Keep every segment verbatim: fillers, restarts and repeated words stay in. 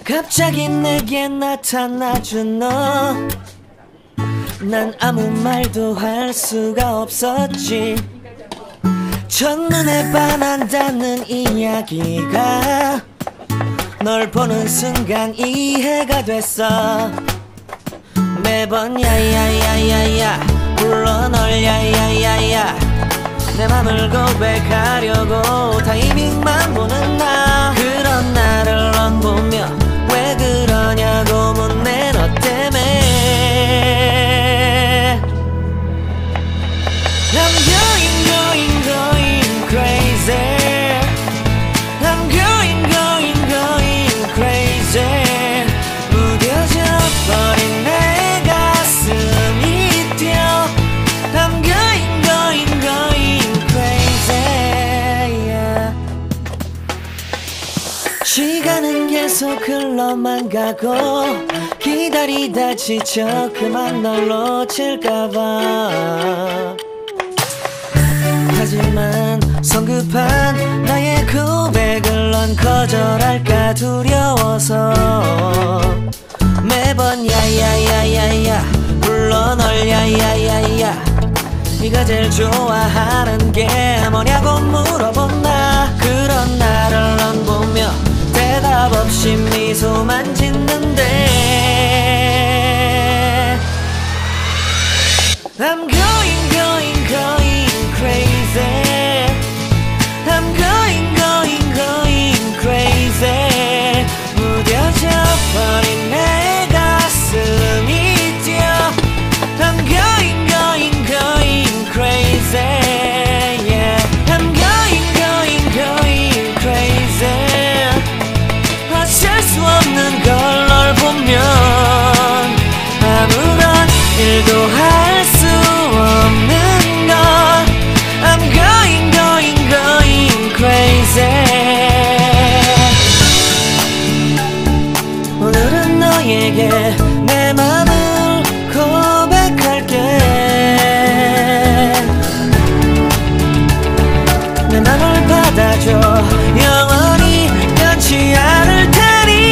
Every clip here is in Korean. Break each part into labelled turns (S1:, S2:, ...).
S1: 갑자기 내게 나타나준 너, 난 아무 말도 할 수가 없었지. 첫눈에 반한다는 이야기가 널 보는 순간 이해가 됐어. 매번 야야야야야 불러 널 야야야야, 내 맘을 고백하려고 타이밍만 보는 나. 그런 나를 넌 보며 왜 그러냐고 묻네. 너 때문에 I'm going going going crazy. I'm going going going crazy. 무뎌져 버린 내 가슴이 뛰어. I'm going going going crazy, yeah. 시간은 계속 흘러만 가고 기다리다 지쳐 그만 널 놓칠까봐. 하지만 성급한 나의 고백을 넌 거절할까 두려워서 매번 야야야야야 불러 널 야야야야. 네가 제일 좋아하는 게 뭐냐고 물어본 나. 그런 나를 넌 보며 대답 없이 미소만 짓는데 I'm going going going crazy. I'm going going going crazy. 무뎌져 버린 내 가슴이 뛰어. I'm going going going crazy, yeah. I'm going going going crazy. 어쩔 수 없는 걸 널 보면 아무런 일도 할 수 없는 걸. I'm going going going crazy. 오늘은 너에게 내 맘을 고백할게. 내 맘을 받아줘. 영원히 변치 않을 테니.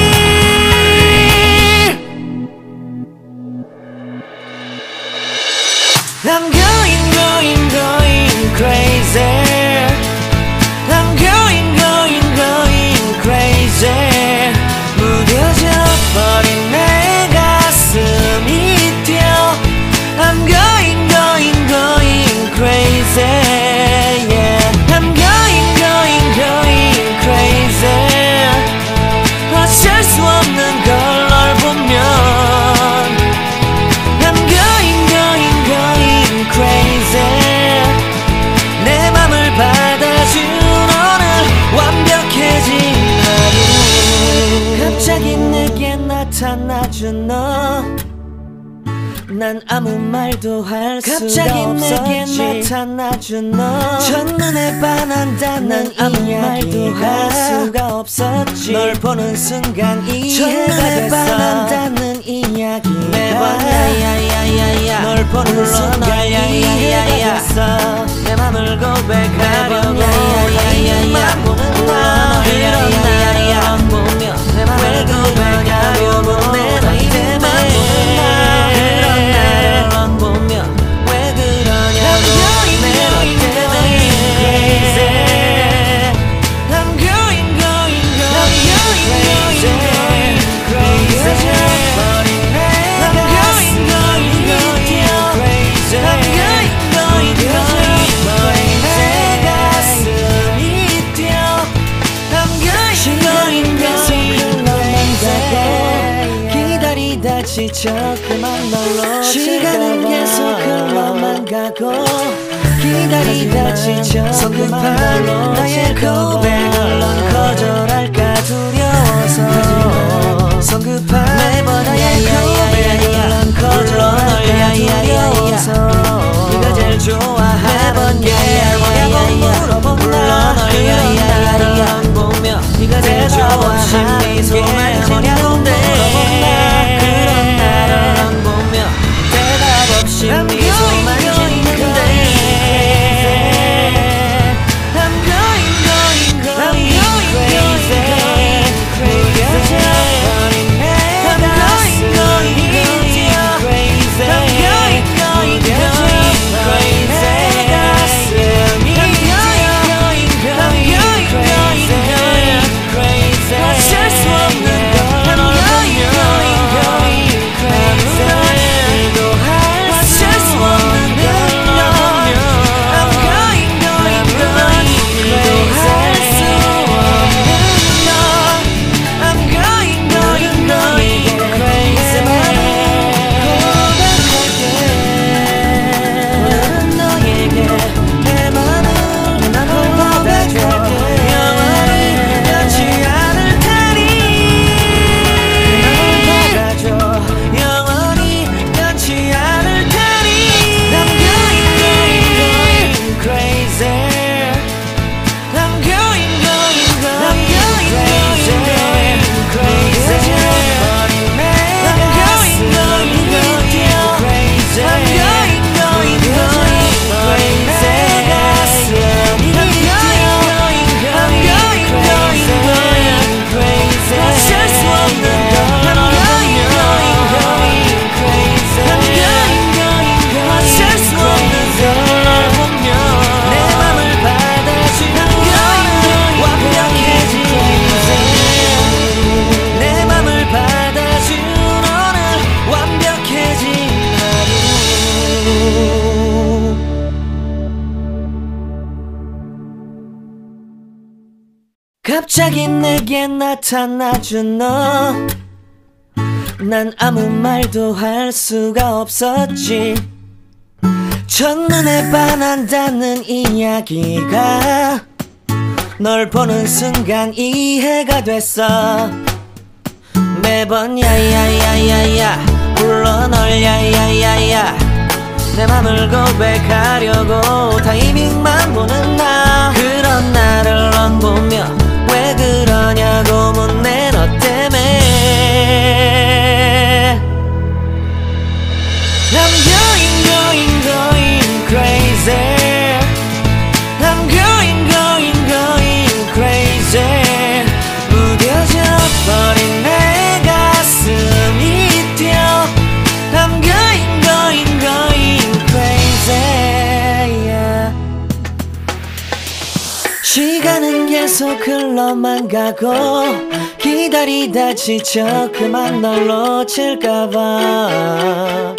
S1: I'm going going going crazy. I'm going going going crazy. 무뎌져 버린 내 가슴이 뛰어. I'm going going going crazy, yeah. I'm going going going crazy. 어쩔 수 없는 걸 널 보면 I'm going going going crazy. 내 맘을 받아준 오늘 완벽해진 하루. 갑자기 내게 나타나준 너, 난 아무 말도 할 수가 없었지. 갑자기 내게 나타나준 너, 첫눈에 반한다는 이야기가 할 수가 없었지. 널 보는 순간 이해가 됐어. 첫눈에 반한다는 이야기가 매번 야야야야야 널 보는 순간 이해가 됐어. 내 맘을 고백하려고 야야야야야 보는 나. 그런 나를 보며 내 맘을 고백하려고 묻네. 너 때문에 넌 보며 왜 그러냐고 내 너 때문에 I'm going going going crazy. 버린 내 가슴이 뛰어. I'm going going going 버린 내 가슴이 뛰어. I'm going going going crazy. 기다리다 지쳐 그만 널 놓칠까봐. 시간은 계속 흘러만 가고 기다리다 지쳐 성급한 나의 고백을 넌 거절할까 두려워서 성급한 매번 나의 고백을 넌 거절할까 두려워서 네가 제일 좋아하는 게 뭐냐고 물어본 나. 그런 나를 넌 보며 네가 제일 좋아하는 게 뭐냐고 물어본 나. 그런 나를 넌 보며 대답 없이 미소만 짓는데 I'm going going going 갑자기 내게 나타나준 너, 난 아무 말도 할 수가 없었지. 첫눈에 반한다는 이야기가 널 보는 순간 이해가 됐어. 매번 야야야야야 불러 널 야야야야, 내 맘을 고백하려고 타이밍만 보는 나. 그런 나를 넌 보며 왜 그러냐고 묻네. 너 때문에 I'm going going going crazy. I'm going going going crazy. 무뎌져 버린 내 가슴이 뛰어. I'm going going going crazy, yeah. 시간은 계속 흘러만 가고 기다리다 지쳐 그만 널 놓칠까봐.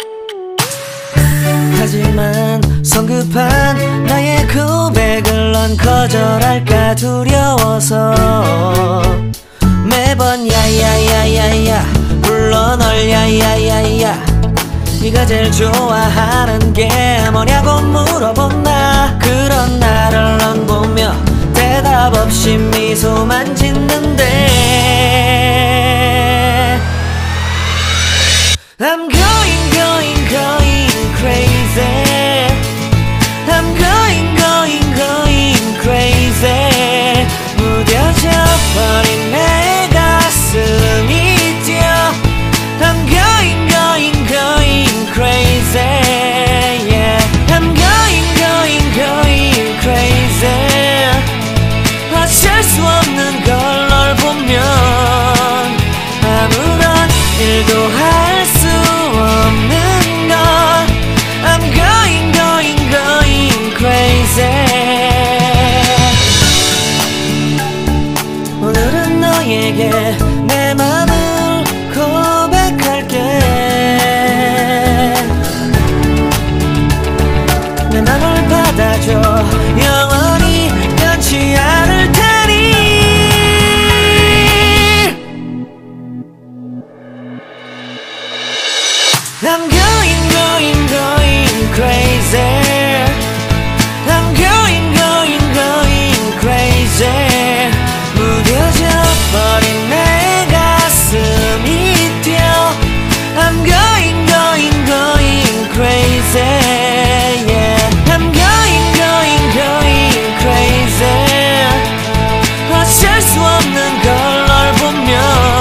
S1: 하지만 성급한 나의 고백을 넌 거절할까 두려워서 매번 야야야야야 불러 널 야야야야. 네가 제일 좋아하는 게 뭐냐고 물어본 나. 그런 나를 넌 보며 대답 없이 미소만 짓는데 I'm going going going crazy. I'm going going going crazy. 무뎌져 버린 내 가슴이 뛰어. I'm going going going crazy, yeah. I'm going going going crazy. 어쩔 수 없는 걸 널 보면 아무런 일도 할 수 없는 걸. I'm going going going crazy. 오늘은 너에게 내 맘을 고백할게. 내 맘을 받아줘. 영원히 변치 않을 테니. I'm going going going crazy. I'm going going going crazy. 무뎌져 버린 내 가슴이 뛰어. I'm going going going crazy, yeah. I'm going going going crazy. 어쩔 수 없는 걸 널 보면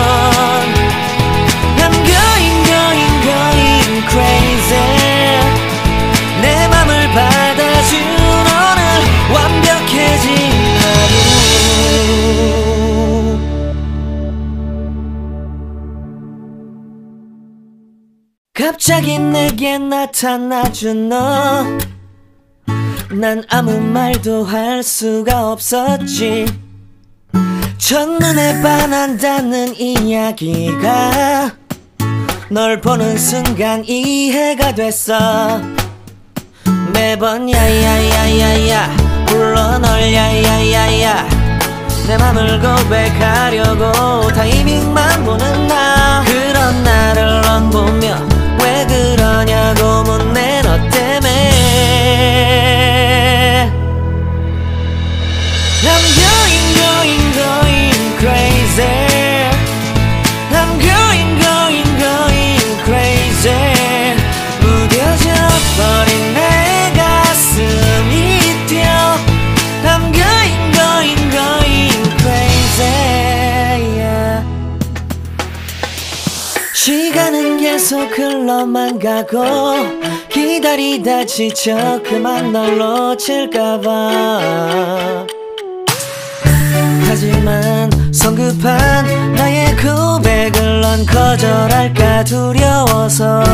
S1: I'm going going going crazy. 내 맘을 받아준 오늘 완벽해진 하루. 갑자기 내게 나타나준 너, 난 아무 말도 할 수가 없었지. 첫눈에 반한다는 이야기가 널 보는 순간 이해가 됐어. 매번 야야야야야 불러 널 야야야야, 내 맘을 고백하려고 타이밍만 보는 나. 그런 나를 넌 보며 왜 그러냐고 묻네. 너 때문에 I'm going going going crazy. I'm going going going crazy. 무뎌져 버린 내 가슴이 뛰어. I'm going going going crazy, yeah. 시간은 계속 흘러만 가고 기다리다 지쳐 그만 널 놓칠까봐. 하지만 성급한 나의 고백을 넌 거절할까 두려워서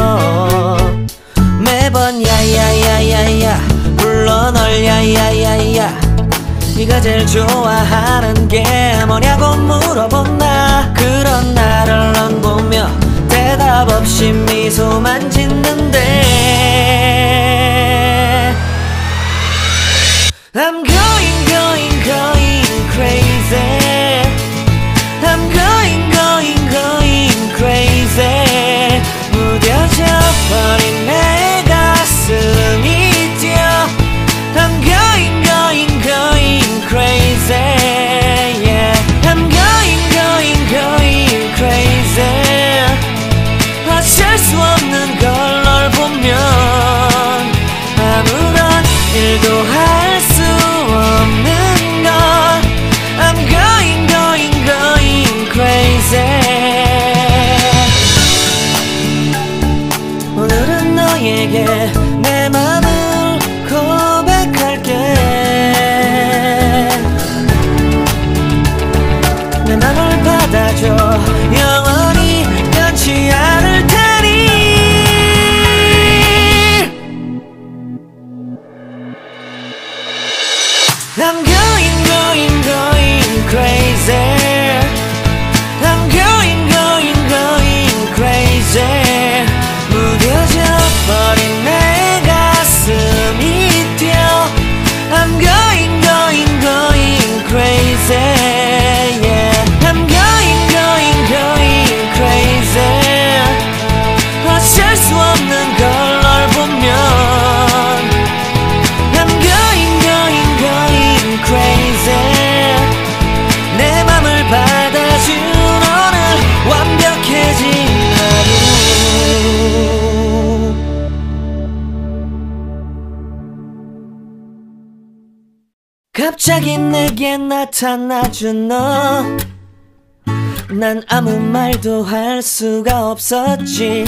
S1: 매번 야야야야야 불러 널 야야야야. 네가 제일 좋아하는 게 뭐냐고 물어본 나. 그런 나를 넌 보며 대답 없이 미소만 짓는데 I'm going going going crazy. I'm going going going crazy. I'm going going going crazy. 무뎌져 버린 내 가슴이 뛰어. I'm going going going crazy. Yeah. I'm going going going crazy. 어쩔 수 없는 걸 널 보면 I'm going going going crazy. 내 맘을 받아준 오늘 완벽해진 하루. 갑자기 내게 나타나준 너. 난 아무 말도 할 수가 없었지.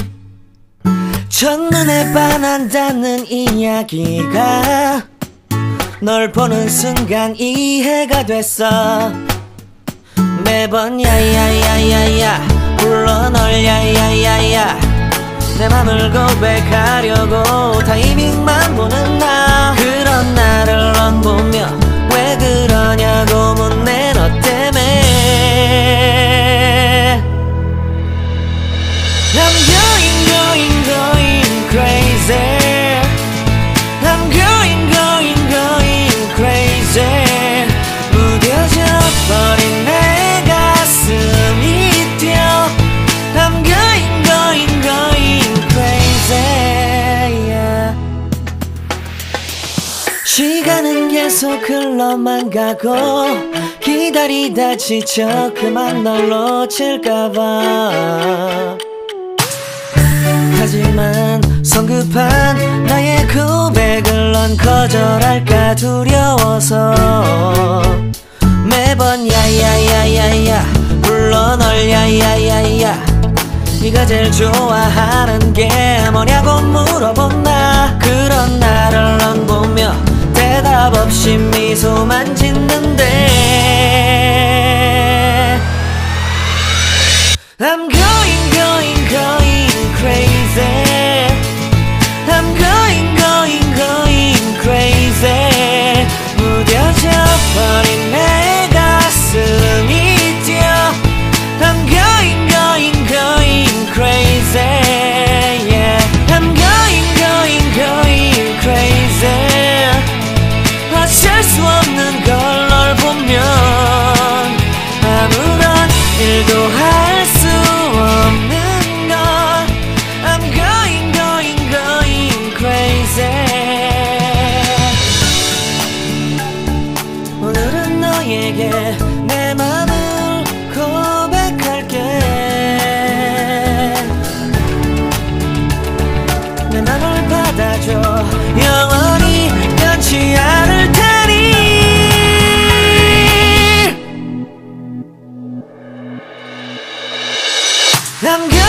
S1: 첫눈에 반한다는 이야기가 널 보는 순간 이해가 됐어. 매번 야야야야야 불러 널 야야야야. 내 맘을 고백하려고 타이밍만 보는 나. 그런 나를 넌 보며 왜 그러냐고 묻네. 너 때문에 I'm going going going crazy. I'm going going going crazy. 무뎌져 버린 내 가슴이 뛰어. I'm going going going crazy. Yeah. 시간은 계속 흘러만 가고 기다리다 지쳐 그만 널 놓칠까봐. 하지만 성급한 나의 고백을 넌 거절할까 두려워서 매번 야야야야야 불러 널 야야야야. 네가 제일 좋아하는 게 뭐냐고 물어본 나. 그런 나를 넌 보며 대답 없이 미소만 짓는데 I'm going going going crazy. I'm going going going crazy. 무뎌져 버린 내 가슴이 뛰어. I'm going going going crazy. Yeah. I'm going going going crazy. 어쩔 수 없는 걸 널 보면 아무런 일도 할 수 없는 걸. I'm going going going crazy. 오늘은 너에게 내 맘을 고백할게. 내 맘을 받아줘. 영원히 변치 않을 테니. I'm